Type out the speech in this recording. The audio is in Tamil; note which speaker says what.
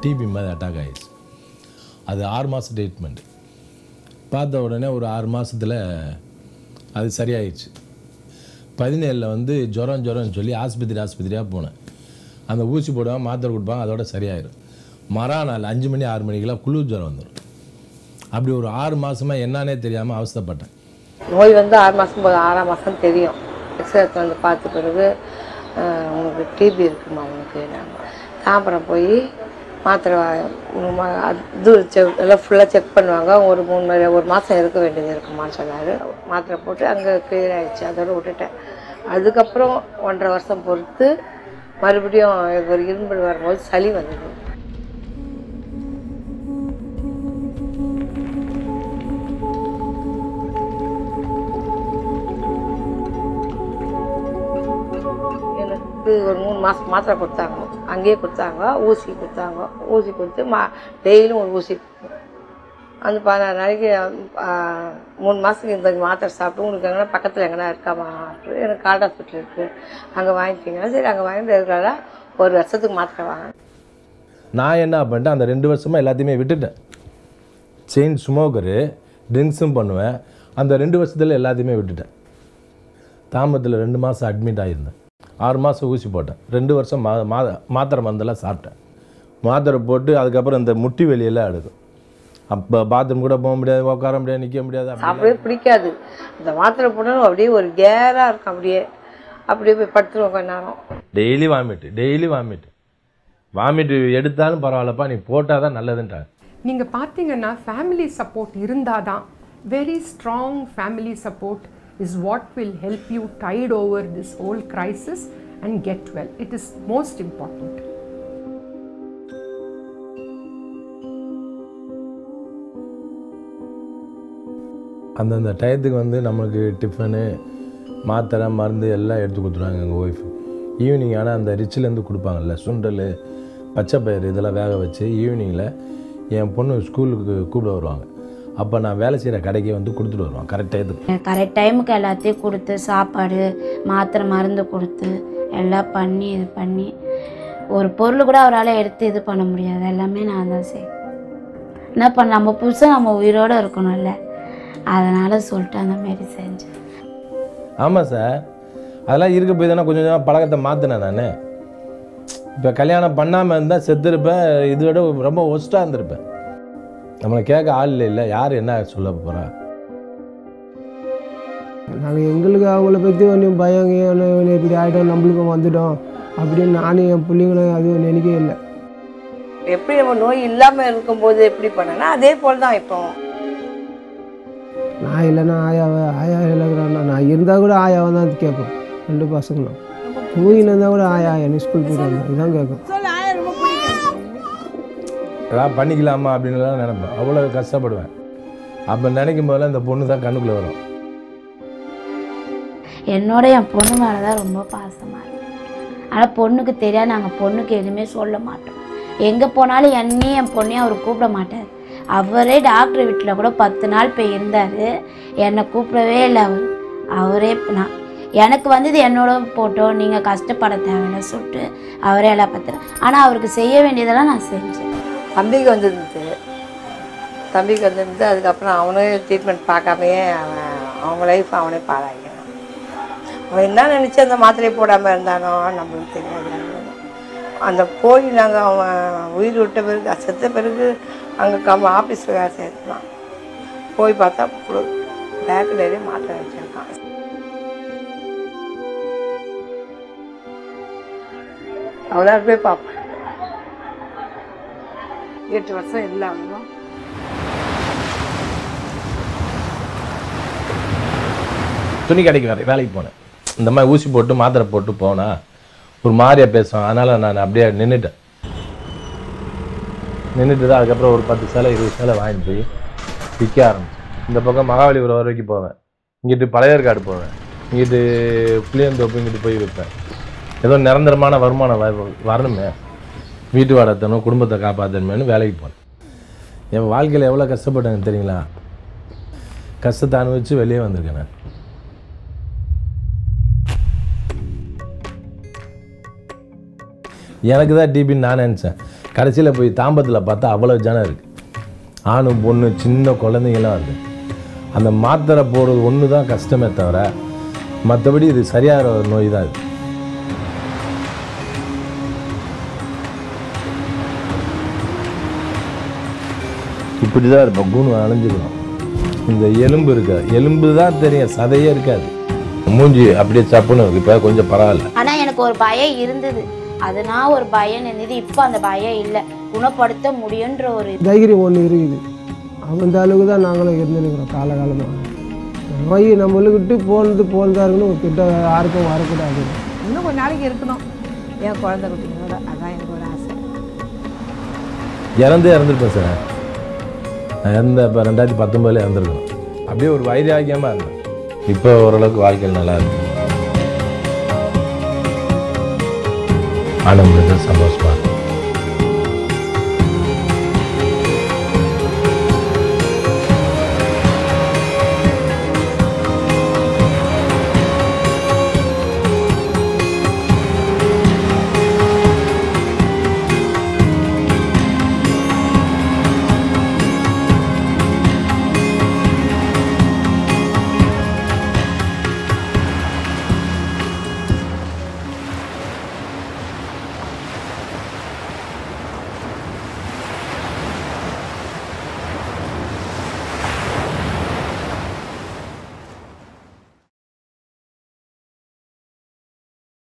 Speaker 1: டிபி மாதிரி அட்டாக் ஆகிடுச்சு. அது 6 மாதம் ட்ரீட்மெண்ட். பார்த்த உடனே ஒரு 6 மாதத்தில் அது சரியாயிடுச்சு. 17 வந்து ஜுரம்னு சொல்லி ஆஸ்பத்திரியாக போனேன். அந்த ஊசி போடுவாங்க, மாத்திரை கொடுப்பாங்க, அதோட சரியாயிடும். மறுநாள் 5 மணி 6 மணிக்கெல்லாம் குளிர் ஜுரம் வந்துடும். அப்படி ஒரு 6 மாதமாக என்னன்னே தெரியாமல் அவஸ்தைப்பட்டேன்.
Speaker 2: நோய் வந்து 6 மாதம் 6ஆம் மாதம் தெரியும். எக்ஸ்ரே வந்து பார்த்த பிறகு உங்களுக்கு டிபி இருக்குமா உங்களுக்கு. தாம்பரம் போய் மாத்திரை இது எல்லாம் ஃபுல்லாக செக் பண்ணுவாங்க. ஒரு 1 மாதம் இருக்க வேண்டியது இருக்குமான்னு சொன்னார். மாத்திரை போட்டு அங்கே கிளியர் ஆகிடுச்சு. அதோடு விட்டுட்டேன். அதுக்கப்புறம் 1.5 வருஷம் பொறுத்து மறுபடியும் ஒரு இரும்பல் வரும்போது சளி வந்தது. எனக்கு ஒரு 3 மாதம் மாத்திரை கொடுத்தாங்க. அங்கேயே கொடுத்தாங்க. ஊசி கொடுத்தாங்க. ஊசி கொடுத்து டெய்லியும் ஒரு ஊசி. அந்த 16 நாளைக்கு 3 மாதத்துக்கு இந்த மாத்திரை சாப்பிட்டு உங்களுக்கு எங்கன்னா பக்கத்தில் எங்கன்னா இருக்காமா, எனக்கு கால்ட் ஹாஸ்பிட்டல் இருக்குது, அங்கே வாங்கிக்கிங்கன்னா சரி அங்கே வாங்கிட்டு இருக்கிறாரா 1 வருஷத்துக்கு மாத்திரை வாங்க.
Speaker 1: நான் என்ன பண்ணிட்டேன், அந்த 2 வருஷமாக எல்லாத்தையுமே விட்டுட்டேன். செயின் ஸ்மோக்கரு, ட்ரிங்க்ஸும் பண்ணுவேன். அந்த 2 வருஷத்தில் எல்லாத்தையுமே விட்டுட்டேன். தாம்பரத்தில் 2 மாதம் அட்மிட் ஆகியிருந்தேன். 6 மாதம் ஊசி போட்டேன். 2 வருஷம் மாத்திரை மருந்தெல்லாம் சாப்பிட்டேன். மாத்திரை போட்டு அதுக்கப்புறம் இந்த முட்டி வெளியெல்லாம் எடுக்கும். அப்போ பாத்ரூம் கூட போக முடியாது, உட்கார முடியாது, நிற்க முடியாது.
Speaker 2: அப்படியே பிடிக்காது. இந்த மாத்திரை போட்டாலும் அப்படியே ஒரு கேராக இருக்கும். அப்படியே போய் படுத்துருவோம் கொஞ்ச நேரம்.
Speaker 1: டெய்லி வாமிட்டு எடுத்தாலும் பரவாயில்லப்பா, நீ போட்டால் தான் நல்லதுன்றாங்க.
Speaker 3: நீங்கள் பார்த்தீங்கன்னா ஃபேமிலி சப்போர்ட் இருந்தால் தான், very strong family support is what will help you tide over this whole crisis and get well. It is most important.
Speaker 1: அந்தந்த டயத்துக்கு வந்து நம்மளுக்கு டிஃபனு, மாத்திரை, மருந்து எல்லாம் எடுத்து கொடுத்துருவாங்க எங்கள் ஒய்ஃபு. ஈவினிங் ஆனால் அந்த ரிச்சிலேருந்து கொடுப்பாங்கல்ல, சுண்டல், பச்சைப்பயிறு இதெல்லாம் வேக வச்சு ஈவினிங்கில் என் பொண்ணு ஸ்கூலுக்கு கூப்பிட வருவாங்க. அப்போ நான் வேலை செய்கிற கடைக்கு வந்து கொடுத்துட்டு வருவேன் கரெக்ட் டைமுக்கு
Speaker 4: எல்லாத்தையும் கொடுத்து சாப்பாடு, மாத்திரை, மருந்து கொடுத்து எல்லாம் பண்ணி இது பண்ணி ஒரு பொருள் கூட அவரால் எடுத்து இது பண்ண முடியாது. எல்லாமே நான் தான் செய்வேன். என்ன பண்ண, நம்ம புதுசாக நம்ம உயிரோடு இருக்கணும்ல, அதனால் சொல்லிட்டு அந்த மாரி செஞ்சேன்.
Speaker 1: ஆமாம் சார், அதெல்லாம் இருக்க போய் தானே கொஞ்சம் கொஞ்சமாக பழக்கத்தை மாற்றினேன் நான். இப்போ கல்யாணம் பண்ணாமல் இருந்தால் செத்துருப்பேன். இதை விட ரொம்ப ஒஸ்ட்டாக இருந்திருப்பேன். நம்மளை கேட்க ஆள் இல்லை, யார் என்ன சொல்ல போகிறா.
Speaker 5: நாங்கள் எங்களுக்கு அவங்கள பற்றி ஒன்றும் பயம் இப்படி ஆகிட்டோம், நம்மளுக்கும் வந்துட்டோம் அப்படின்னு நானும் என் பிள்ளைங்களும் அதுவும் நினைக்கவே இல்லை.
Speaker 2: எப்படி நம்ம நோய் இல்லாமல் இருக்கும்போது எப்படி பண்ணனா அதே போல் தான். இப்போ
Speaker 5: நான் இல்லைன்னா ஆயா இல்லைங்கிறான்னா, நான் இருந்தால் கூட ஆயாவை தான் கேட்போம். 2 பசங்களும் தூங்கின்னு இருந்தால் கூட ஆயா என்ன ஸ்கூல் போயிட்டு இதுதான் கேட்கும்.
Speaker 1: ஏதாவது பண்ணிக்கலாமா அப்படின்லாம் நினைப்பேன். அவ்வளோ கஷ்டப்படுவேன். அப்போ நினைக்கும் போதெல்லாம் இந்த பொண்ணு தான் கண்ணுக்குள்ளே வரும்.
Speaker 4: என்னோட என் பொண்ணு மேலே தான் ரொம்ப பாசமாக இருக்கும். ஆனால் பொண்ணுக்கு தெரியாது. நாங்கள் பொண்ணுக்கு எதுவுமே சொல்ல மாட்டோம். எங்கே போனாலும் என்னையும் என் பொண்ணையும் அவர் கூப்பிட மாட்டார். அவரே டாக்டர் வீட்டில் கூட 10 நாள் போய் இருந்தார். என்னை கூப்பிடவே இல்லை அவரே. நான் எனக்கு வந்தது என்னோட போட்டோம், நீங்கள் கஷ்டப்பட தேவையில்லை சொல்லிட்டு அவரே எல்லாம் பார்த்துறேன். ஆனால் அவருக்கு செய்ய வேண்டியதெல்லாம் நான் செஞ்சேன்.
Speaker 2: தம்பிக்கு வந்துருந்து அதுக்கப்புறம் அவனே ட்ரீட்மெண்ட் பார்க்காமையே அவங்க லைஃப் அவனே பாழாகிறான். அவன் என்ன நினச்சி அந்த மாத்திரையை போடாமல் இருந்தானோ நம்மளுக்கு தெரியாது. அந்த போய் நாங்கள் அவன் உயிர் விட்ட பிறகு செத்த பிறகு அங்கே ஆஃபீஸில் வேலை செய்யலாம் போய் பார்த்தா பேக் நிறைய மாத்திரை வச்சுருக்கான். அவ்வளோ போய் பார்ப்பேன். 8 வருஷம் இல்லாமல்
Speaker 1: துணி கடைக்கு வேலைக்கு போனேன். இந்த மாதிரி ஊசி போட்டு மாத்திரை போட்டு போனால் ஒரு மாதிரியாக பேசுவேன். அதனால் நான் அப்படியே நின்றுட்டு தான் அதுக்கப்புறம் ஒரு 10 சேலை 20 சேலை வாங்கிட்டு போய் விற்க ஆரம்பிச்சேன். இந்த பக்கம் மகாபலிபுரம் வரைக்கும் போவேன், இங்கிட்டு பழையற்காடு போவேன், இங்கிட்டு புளியந்தோப்பு இங்கிட்டு போய் விற்பேன். ஏதோ நிரந்தரமான வருமானம் வரணுமே, வீட்டு வாடகை தரணும், குடும்பத்தை காப்பாற்றணுமேனு வேலைக்கு போனேன். என் வாழ்க்கையில் எவ்வளோ கஷ்டப்பட்டேங்க தெரியுங்களா. கஷ்டத்தை அனுபவித்து வெளியே வந்திருக்கேன் நான். எனக்கு தான் டிபின்னு நான் நினச்சேன். கடைசியில் போய் தாம்பத்தில் பார்த்தா அவ்வளோ ஜனம் இருக்குது. ஆணும் பொண்ணு சின்ன குழந்தைங்களாம் வருது. அந்த மாத்திரை போடுறது ஒன்று தான் கஷ்டமே தவிர மற்றபடி இது சரியான நோய் தான். இது இப்படி தான் இருப்போம். கூணு அணைஞ்சிக்கணும். இந்த எலும்பு இருக்கு, எலும்பு தான் தெரியும், சதையே இருக்காது. மூஞ்சி அப்படியே சப்புன்னு இப்போ கொஞ்சம் பரவாயில்ல.
Speaker 4: ஆனால் எனக்கு ஒரு பயம் இருந்தது, அது நான் ஒரு பயம் இருந்தது. இப்போ அந்த பயம் இல்லை, குணப்படுத்த முடியுன்ற ஒரு
Speaker 5: தைரியம் ஒன்று இருக்குது. அந்த அளவுக்கு தான் நாங்களும் இருந்துருக்கிறோம் காலகாலமாக. நோய் நம்மளுக்கிட்டு போனதா இருக்கணும், கிட்ட யாருக்கும் வரக்கூடாது.
Speaker 2: இன்னும் கொஞ்ச நாளைக்கு இருக்கணும் என் குழந்தை குட்டிங்களோட, அதான் எனக்கு ஒரு ஆசை.
Speaker 1: இறந்துருப்பேன் சார். நான் இப்போ 2019 இறந்துருக்கணும். அப்படியே ஒரு வைராக்கியமாக இருந்தேன். இப்போ ஓரளவுக்கு வாழ்க்கையில் நல்லா இருக்கு. ஆனந்தம், சந்தோஷமாக.